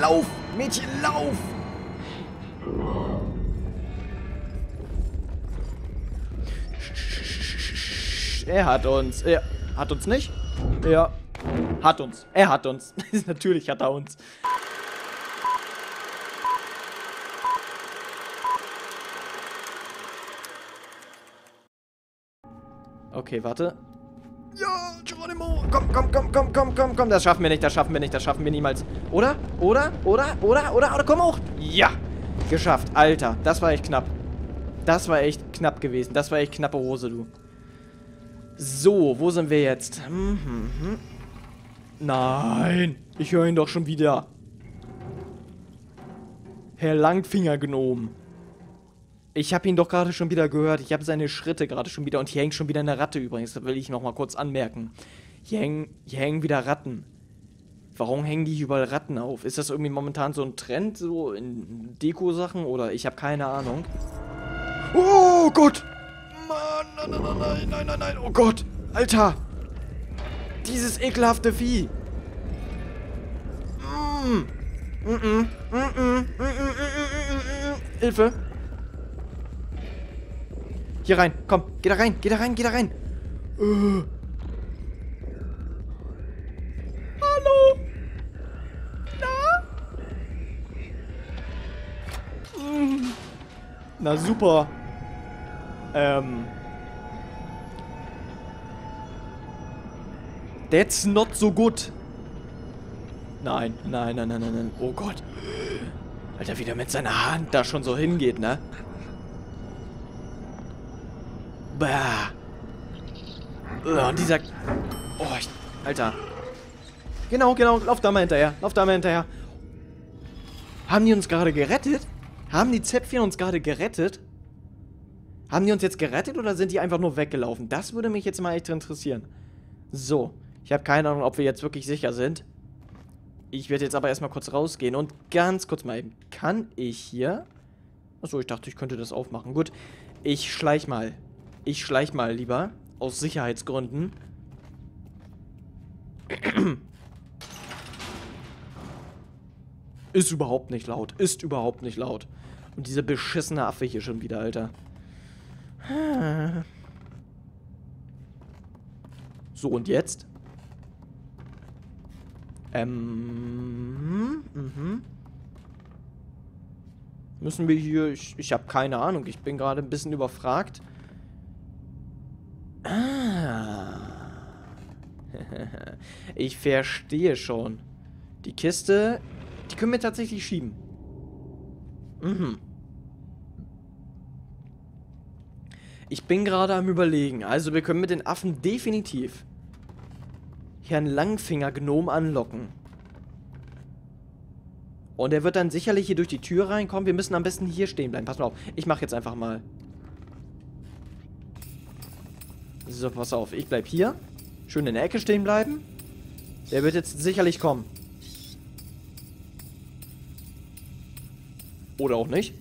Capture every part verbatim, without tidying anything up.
Lauf! Mädchen, lauf! Er hat uns. Er hat uns nicht? Ja. Hat uns. Er hat uns. Natürlich hat er uns. Okay, warte. Ja, Geronimo. Komm, komm, komm, komm, komm, komm, komm. Das schaffen wir nicht, das schaffen wir nicht, das schaffen wir niemals. Oder? Oder? Oder? Oder? Oder? Oder? Komm hoch. Ja. Geschafft. Alter, das war echt knapp. Das war echt knapp gewesen. Das war echt knappe Hose, du. So, wo sind wir jetzt? Hm, hm, hm. Nein. Ich höre ihn doch schon wieder. Herr Langfinger-Gnom. Ich habe ihn doch gerade schon wieder gehört. Ich habe seine Schritte gerade schon wieder. Und hier hängt schon wieder eine Ratte übrigens. Das will ich nochmal kurz anmerken. Hier hängen, hier hängen wieder Ratten. Warum hängen die hier überall Ratten auf? Ist das irgendwie momentan so ein Trend, so in Deko-Sachen? Oder ich habe keine Ahnung. Oh Gott! Mann, nein, nein, nein, nein, nein, nein. Oh Gott! Alter! Dieses ekelhafte Vieh! Mm. Mm -mm. Mm -mm. Mm -mm. Mm -mm. Hilfe! Hier rein, komm, geh da rein, geh da rein, geh da rein. Uh. Hallo? Na? Mm. Na super. Ähm. That's not so good. Nein, nein, nein, nein, nein, nein. Oh Gott. Alter, wie der mit seiner Hand da schon so hingeht, ne? Bah. Und dieser... Oh, ich... Alter. Genau, genau. Lauf da mal hinterher. Lauf da mal hinterher. Haben die uns gerade gerettet? Haben die Zäpfchen uns gerade gerettet? Haben die uns jetzt gerettet oder sind die einfach nur weggelaufen? Das würde mich jetzt mal echt interessieren. So. Ich habe keine Ahnung, ob wir jetzt wirklich sicher sind. Ich werde jetzt aber erstmal kurz rausgehen und ganz kurz mal eben. Kann ich hier... Achso, ich dachte, ich könnte das aufmachen. Gut. Ich schleich mal. Ich schleich mal lieber. Aus Sicherheitsgründen. Ist überhaupt nicht laut. Ist überhaupt nicht laut. Und diese beschissene Affe hier schon wieder, Alter. So, und jetzt? Ähm... Mhm. Müssen wir hier... Ich, ich habe keine Ahnung. Ich bin gerade ein bisschen überfragt. Ah. Ich verstehe schon. Die Kiste, die können wir tatsächlich schieben. Mhm. Ich bin gerade am Überlegen. Also wir können mit den Affen definitiv Herrn Langfinger-Gnom anlocken. Und er wird dann sicherlich hier durch die Tür reinkommen. Wir müssen am besten hier stehen bleiben. Pass mal auf. Ich mache jetzt einfach mal. So, pass auf. Ich bleib hier. Schön in der Ecke stehen bleiben. Der wird jetzt sicherlich kommen. Oder auch nicht.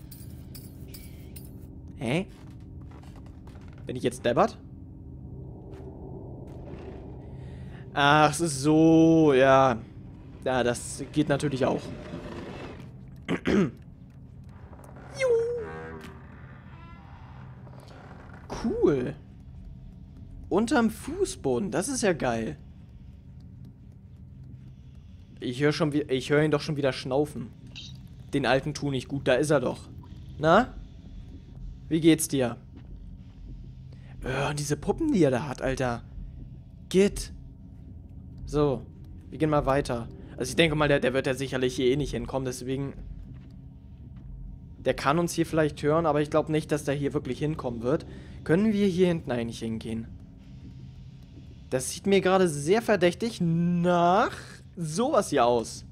Hä? Bin ich jetzt deppert? Ach, es ist so, ja. Ja, das geht natürlich auch. Cool. Unterm Fußboden, das ist ja geil. Ich höre schon, ich höre ihn doch schon wieder schnaufen. Den alten tu nicht gut, da ist er doch. Na? Wie geht's dir? Oh, diese Puppen, die er da hat, Alter. Git. So, wir gehen mal weiter. Also ich denke mal, der, der wird ja sicherlich hier eh nicht hinkommen, deswegen... Der kann uns hier vielleicht hören, aber ich glaube nicht, dass der hier wirklich hinkommen wird. Können wir hier hinten eigentlich hingehen? Das sieht mir gerade sehr verdächtig nach sowas hier aus.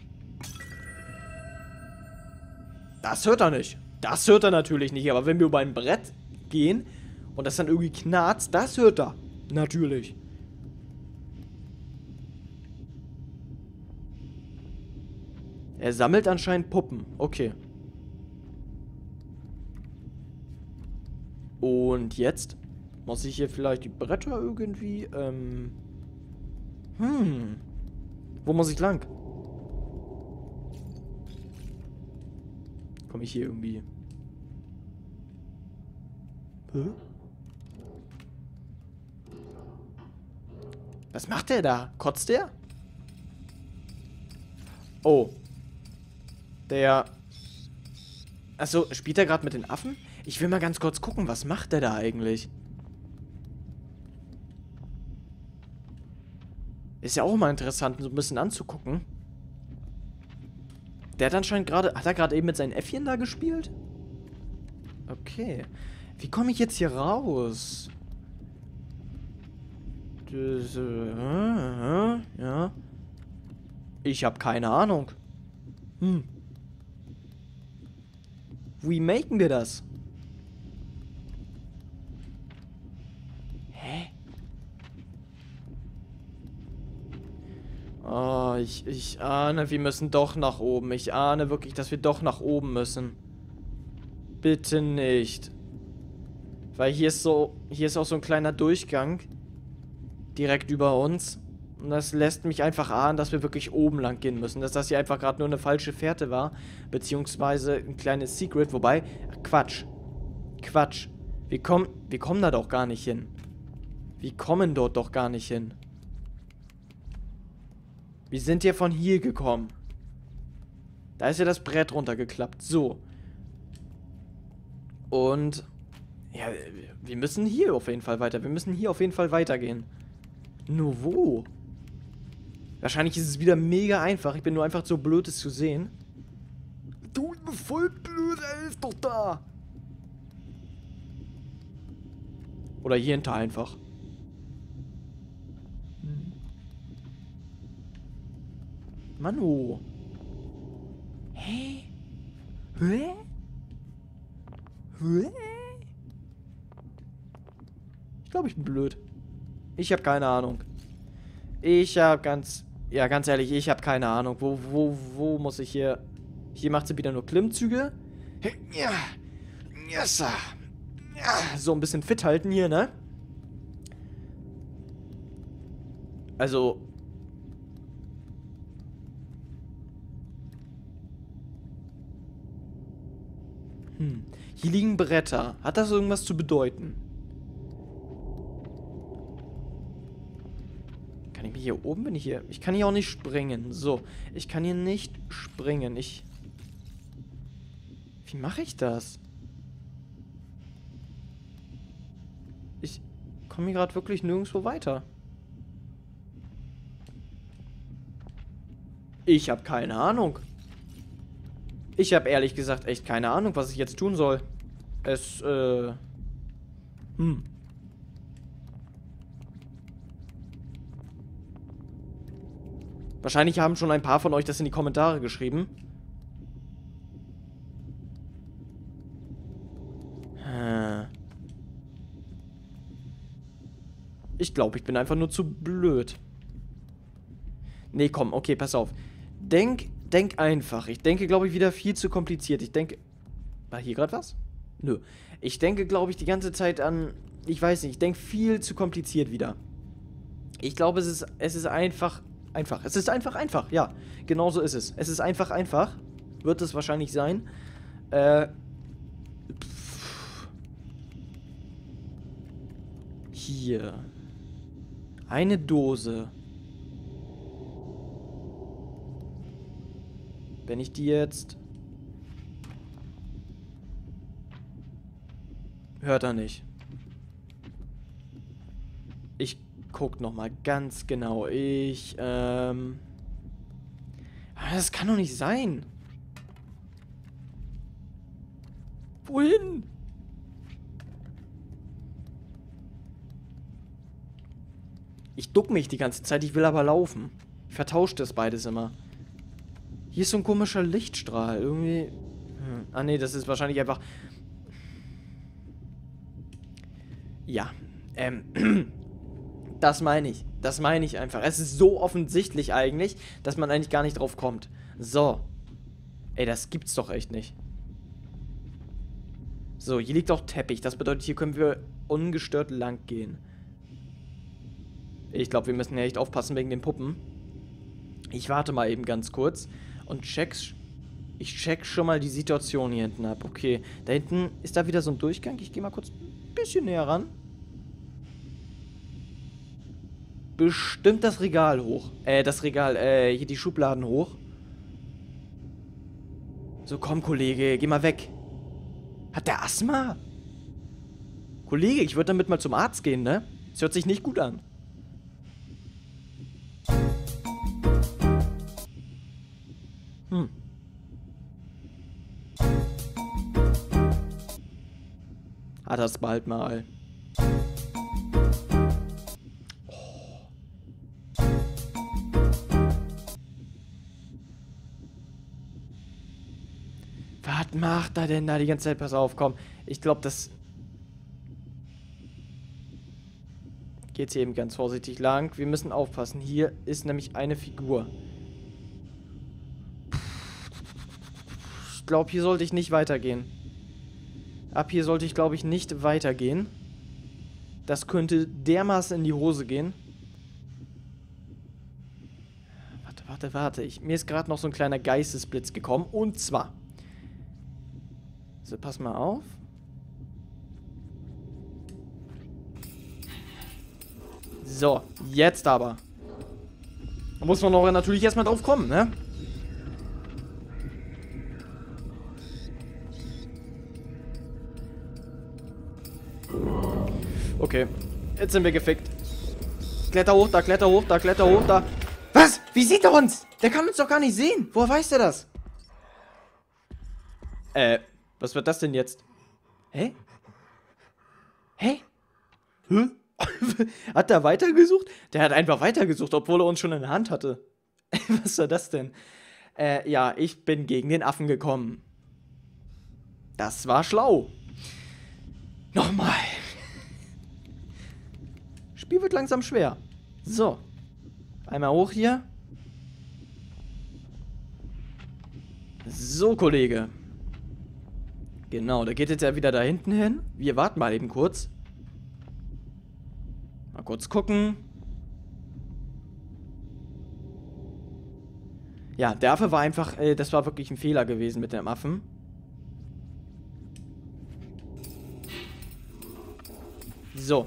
Das hört er nicht. Das hört er natürlich nicht, aber wenn wir über ein Brett gehen und das dann irgendwie knarzt, das hört er. Natürlich. Er sammelt anscheinend Puppen. Okay. Und jetzt muss ich hier vielleicht die Bretter irgendwie, ähm... Hm. Wo muss ich lang? Komme ich hier irgendwie... Hä? Was macht der da? Kotzt der? Oh. Der... Achso, spielt er gerade mit den Affen? Ich will mal ganz kurz gucken, was macht der da eigentlich? Ist ja auch mal interessant, so ein bisschen anzugucken. Der hat anscheinend gerade... Hat er gerade eben mit seinen Äffchen da gespielt? Okay. Wie komme ich jetzt hier raus? Das, äh, ja. Ich habe keine Ahnung. Hm. Wie machen wir das? Hä? Oh, ich, ich ahne, wir müssen doch nach oben. Ich ahne wirklich, dass wir doch nach oben müssen. Bitte nicht. Weil hier ist so, hier ist auch so ein kleiner Durchgang. Direkt über uns. Und das lässt mich einfach ahnen, dass wir wirklich oben lang gehen müssen. Dass das hier einfach gerade nur eine falsche Fährte war. Beziehungsweise ein kleines Secret. Wobei, Quatsch. Quatsch. Wir kommen, wir kommen da doch gar nicht hin. Wir kommen dort doch gar nicht hin. Wir sind ja von hier gekommen. Da ist ja das Brett runtergeklappt. So. Und... Ja, wir müssen hier auf jeden Fall weiter. Wir müssen hier auf jeden Fall weitergehen. Nur wo? Wahrscheinlich ist es wieder mega einfach. Ich bin nur einfach so blöd, es zu sehen. Du, voll blöd, er ist doch da. Oder hier hinter einfach. Hm. Manu. Hä? Hä? Hä? Ich glaube, ich bin blöd. Ich habe keine Ahnung. Ich habe ganz... Ja, ganz ehrlich, ich habe keine Ahnung. Wo, wo, wo muss ich hier... Hier macht sie wieder nur Klimmzüge. Ja. Yes. Ja. So ein bisschen fit halten hier, ne? Also... Hm. Hier liegen Bretter. Hat das irgendwas zu bedeuten? Kann ich mich hier oben, bin ich hier? Ich kann hier auch nicht springen. So, ich kann hier nicht springen. Ich... Wie mache ich das? Ich komme hier gerade wirklich nirgendwo weiter. Ich habe keine Ahnung. Ich habe ehrlich gesagt echt keine Ahnung, was ich jetzt tun soll. Es, äh... Hm. Wahrscheinlich haben schon ein paar von euch das in die Kommentare geschrieben. Ich glaube, ich bin einfach nur zu blöd. Nee, komm, okay, pass auf. Denk, denk einfach. Ich denke, glaube ich, wieder viel zu kompliziert. Ich denke... War hier gerade was? Nö. Ich denke, glaube ich, die ganze Zeit an... Ich weiß nicht, ich denke viel zu kompliziert wieder. Ich glaube, es ist, es ist einfach... Einfach. Es ist einfach einfach, ja. Genau so ist es. Es ist einfach einfach. Wird es wahrscheinlich sein. Äh... Pff. Hier. Eine Dose. Wenn ich die jetzt... Hört er nicht. Ich guck noch mal ganz genau. Ich, ähm... Das kann doch nicht sein. Wohin? Ich duck mich die ganze Zeit, ich will aber laufen. Ich vertausche das beides immer. Hier ist so ein komischer Lichtstrahl. Irgendwie... Hm. Ah, nee, das ist wahrscheinlich einfach... Ja. Ähm... Das meine ich. Das meine ich einfach. Es ist so offensichtlich eigentlich, dass man eigentlich gar nicht drauf kommt. So. Ey, das gibt's doch echt nicht. So, hier liegt auch Teppich. Das bedeutet, hier können wir ungestört lang gehen. Ich glaube, wir müssen ja echt aufpassen wegen den Puppen. Ich warte mal eben ganz kurz und check's. Ich check schon mal die Situation hier hinten ab. Okay, da hinten ist da wieder so ein Durchgang. Ich gehe mal kurz ein bisschen näher ran. Bestimmt das Regal hoch. Äh, das Regal, äh, hier die Schubladen hoch. So, komm, Kollege, geh mal weg. Hat der Asthma? Kollege, ich würde damit mal zum Arzt gehen, ne? Das hört sich nicht gut an. Hm. Hat das bald mal. Was macht er denn da die ganze Zeit? Pass auf, komm. Ich glaube, das geht hier eben ganz vorsichtig lang. Wir müssen aufpassen. Hier ist nämlich eine Figur. Ich glaube, hier sollte ich nicht weitergehen. Ab hier sollte ich, glaube ich, nicht weitergehen. Das könnte dermaßen in die Hose gehen. Warte, warte, warte. Ich, mir ist gerade noch so ein kleiner Geistesblitz gekommen. Und zwar... So, pass mal auf. So, jetzt aber. Da muss man doch natürlich erstmal drauf kommen, ne? Okay, jetzt sind wir gefickt. Kletter hoch, da, kletter hoch, da, kletter hoch, da. Was? Wie sieht er uns? Der kann uns doch gar nicht sehen. Woher weiß der das? Äh, was wird das denn jetzt? Hä? Hä? Hä? Hat er weitergesucht? Der hat einfach weitergesucht, obwohl er uns schon in der Hand hatte. Was war das denn? Äh, ja, ich bin gegen den Affen gekommen. Das war schlau. Nochmal. Spiel wird langsam schwer. So. Einmal hoch hier. So, Kollege. Genau, der geht jetzt ja wieder da hinten hin. Wir warten mal eben kurz. Mal kurz gucken. Ja, der Affe war einfach, äh, das war wirklich ein Fehler gewesen mit dem Affen. So.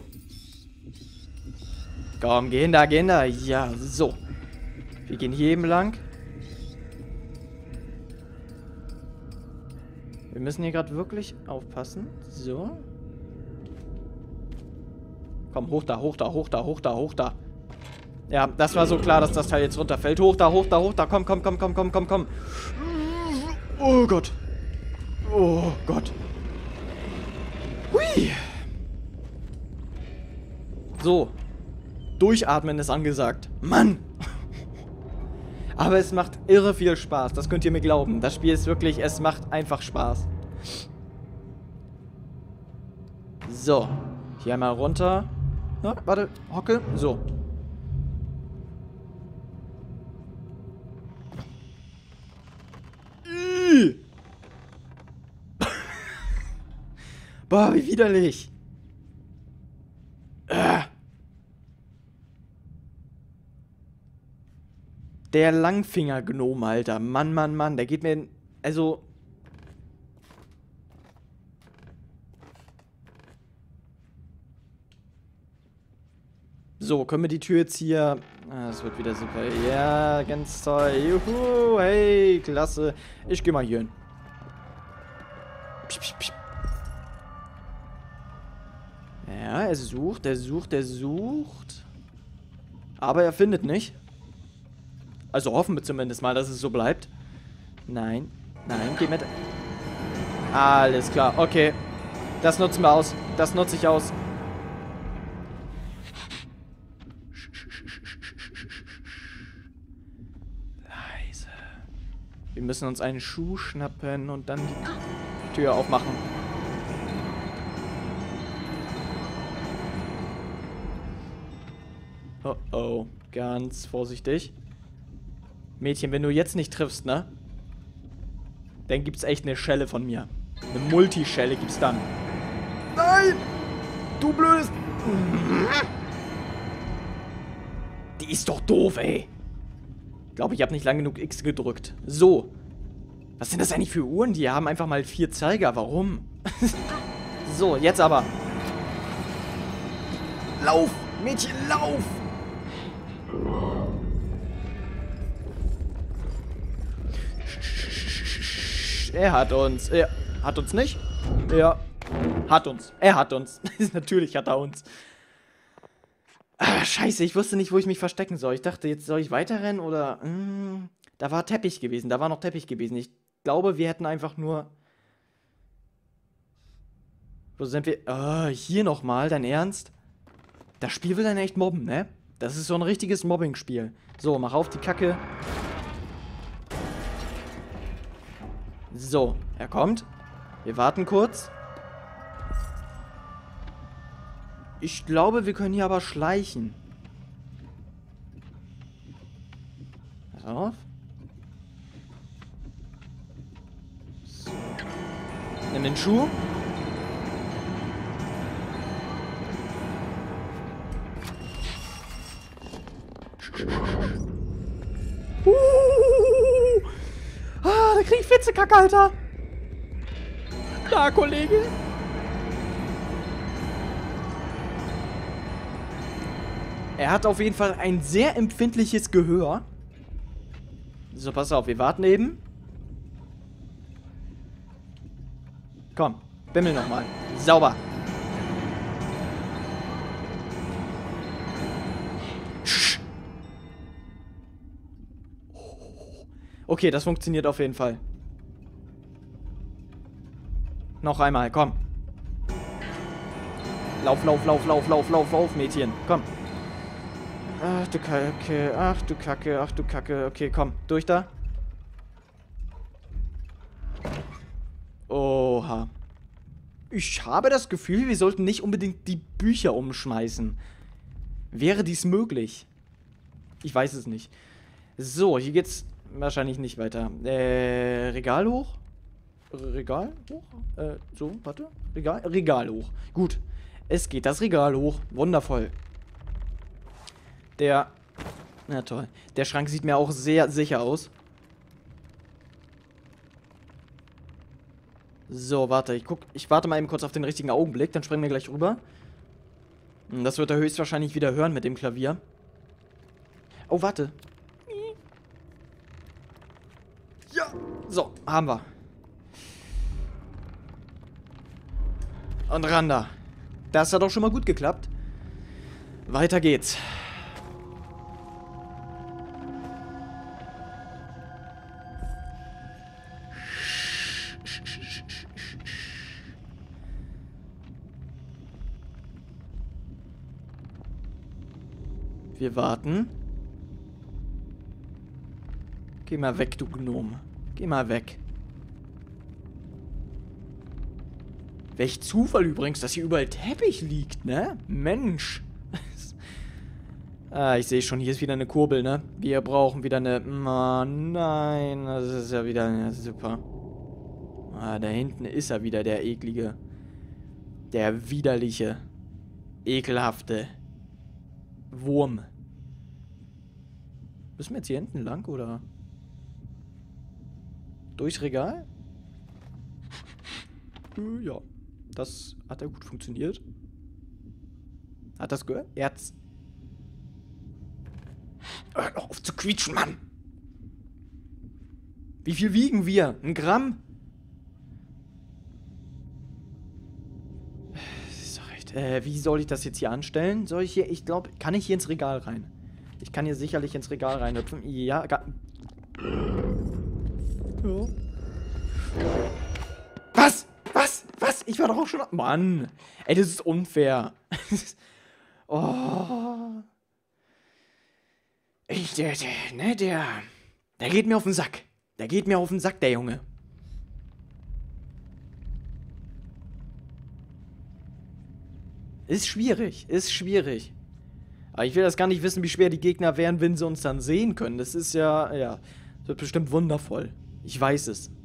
Komm, gehen da, gehen da. Ja, so. Wir gehen hier eben lang. Wir müssen hier gerade wirklich aufpassen. So. Komm, hoch da, hoch da, hoch da, hoch da, hoch da. Ja, das war so klar, dass das Teil jetzt runterfällt. Hoch da, hoch da, hoch da. Komm, komm, komm, komm, komm, komm, komm. Oh Gott. Oh Gott. Hui. So. Durchatmen ist angesagt. Mann. Aber es macht irre viel Spaß. Das könnt ihr mir glauben. Das Spiel ist wirklich, es macht einfach Spaß. So. Hier einmal runter. Na, warte. Hocke. So. Boah, wie widerlich. Äh. Der Langfinger-Gnom, Alter. Mann, Mann, Mann. Der geht mir in... Also... So, können wir die Tür jetzt hier... Ah, das wird wieder super. Ja, ganz toll. Juhu, hey, klasse. Ich geh mal hier hin. Psch, psch, psch. Ja, er sucht, er sucht, er sucht. Aber er findet nicht. Also hoffen wir zumindest mal, dass es so bleibt. Nein, nein, geh mit. Alles klar, okay. Das nutzen wir aus. Das nutze ich aus. Leise. Wir müssen uns einen Schuh schnappen und dann die Tür aufmachen. Oh oh, ganz vorsichtig. Mädchen, wenn du jetzt nicht triffst, ne? Dann gibt's echt eine Schelle von mir. Eine Multischelle gibt's dann. Nein! Du blödes... Die ist doch doof, ey. Ich glaube, ich habe nicht lang genug X gedrückt. So. Was sind das eigentlich für Uhren? Die haben einfach mal vier Zeiger. Warum? So, jetzt aber. Lauf! Mädchen, lauf! Er hat uns. Er hat uns nicht? Ja. Hat uns. Er hat uns. Natürlich hat er uns. Ah, scheiße, ich wusste nicht, wo ich mich verstecken soll. Ich dachte, jetzt soll ich weiterrennen oder... Mh, da war Teppich gewesen. Da war noch Teppich gewesen. Ich glaube, wir hätten einfach nur... Wo sind wir? Oh, hier nochmal, dein Ernst? Das Spiel will dann echt mobben, ne? Das ist so ein richtiges Mobbing-Spiel. So, mach auf die Kacke. So, er kommt. Wir warten kurz. Ich glaube, wir können hier aber schleichen. Pass auf. So. Nimm den Schuh. Uh, ah, da krieg ich Fitzekacke, Alter. Da, Kollege. Er hat auf jeden Fall ein sehr empfindliches Gehör. So, pass auf, wir warten eben. Komm, bimmel nochmal. Sauber. Okay, das funktioniert auf jeden Fall. Noch einmal, komm. Lauf, lauf, lauf, lauf, lauf, lauf, lauf, Mädchen. Komm. Ach du Kacke, ach du Kacke, ach du Kacke. Okay, komm, durch da. Oha. Ich habe das Gefühl, wir sollten nicht unbedingt die Bücher umschmeißen. Wäre dies möglich? Ich weiß es nicht. So, hier geht's wahrscheinlich nicht weiter. Äh, Regal hoch? Regal hoch? Äh, so, warte. Regal? Regal hoch. Gut. Es geht das Regal hoch. Wundervoll. Der... Na toll. Der Schrank sieht mir auch sehr sicher aus. So, warte. Ich guck... Ich warte mal eben kurz auf den richtigen Augenblick. Dann springen wir gleich rüber. Das wird er höchstwahrscheinlich wieder hören mit dem Klavier. Oh, warte. Ja. So, haben wir. Und ran da. Das hat doch schon mal gut geklappt. Weiter geht's. Wir warten. Geh mal weg, du Gnome. Geh mal weg. Welch Zufall übrigens, dass hier überall Teppich liegt, ne? Mensch. Ah, ich sehe schon, hier ist wieder eine Kurbel, ne? Wir brauchen wieder eine... Oh, nein, das ist ja wieder... Ja, super. Ah, da hinten ist er wieder, der eklige. Der widerliche. Ekelhafte. Wurm. Müssen wir jetzt hier hinten lang, oder? Durchs Regal? Äh, ja. Das hat ja gut funktioniert. Hat das gehört? Erz. Hör doch auf zu quietschen, Mann! Wie viel wiegen wir? Ein Gramm? Ist doch recht. Äh, wie soll ich das jetzt hier anstellen? Soll ich hier, ich glaube, kann ich hier ins Regal rein? Ich kann hier sicherlich ins Regal reinhüpfen. Ja, ga ja. Was? Was? Was? Ich war doch auch schon... Mann! Ey, das ist unfair. Oh. Ich, der, der, ne, der... Der geht mir auf den Sack. Der geht mir auf den Sack, der Junge. Ist schwierig. Ist schwierig. Aber ich will das gar nicht wissen, wie schwer die Gegner wären, wenn sie uns dann sehen können. Das ist ja... Ja. Das wird bestimmt wundervoll. Ich weiß es.